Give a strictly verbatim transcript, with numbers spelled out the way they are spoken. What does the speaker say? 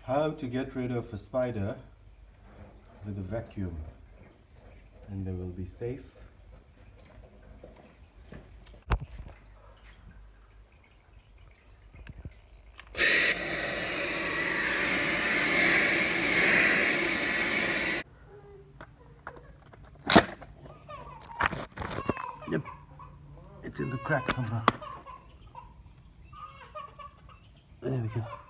How to get rid of a spider with a vacuum and they will be safe. Yep, it's in the crack somehow. There we go.